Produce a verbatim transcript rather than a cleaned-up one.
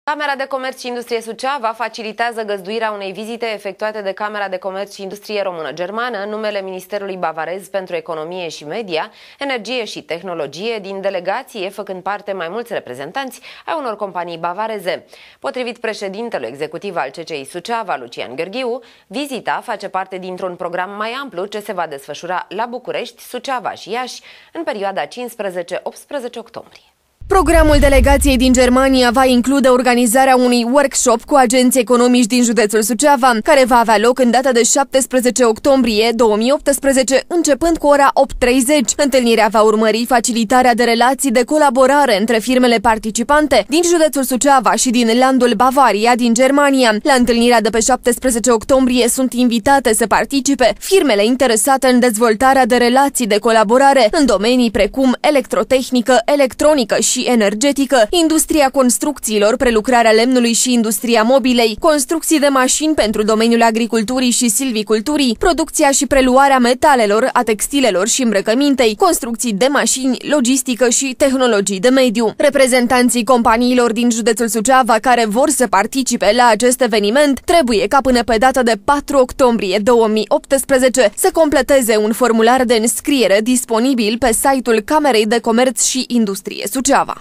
Camera de Comerț și Industrie Suceava facilitează găzduirea unei vizite efectuate de Camera de Comerț și Industrie Română-Germană în numele Ministerului Bavarez pentru Economie și Media, Energie și Tehnologie din delegație, făcând parte mai mulți reprezentanți ai unor companii bavareze. Potrivit președintelui executiv al C C I Suceava, Lucian Gheorghiu, vizita face parte dintr-un program mai amplu ce se va desfășura la București, Suceava și Iași în perioada cincisprezece optsprezece octombrie. Programul delegației din Germania va include organizarea unui workshop cu agenți economici din județul Suceava, care va avea loc în data de șaptesprezece octombrie două mii optsprezece, începând cu ora opt treizeci. Întâlnirea va urmări facilitarea de relații de colaborare între firmele participante din județul Suceava și din landul Bavaria din Germania. La întâlnirea de pe șaptesprezece octombrie sunt invitate să participe firmele interesate în dezvoltarea de relații de colaborare în domenii precum electrotehnică, electronică și energetică, industria construcțiilor, prelucrarea lemnului și industria mobilei, construcții de mașini pentru domeniul agriculturii și silviculturii, producția și preluarea metalelor, a textilelor și îmbrăcămintei, construcții de mașini, logistică și tehnologii de mediu. Reprezentanții companiilor din județul Suceava care vor să participe la acest eveniment trebuie ca până pe data de patru octombrie două mii optsprezece să completeze un formular de înscriere disponibil pe site-ul Camerei de Comerț și Industrie Suceava.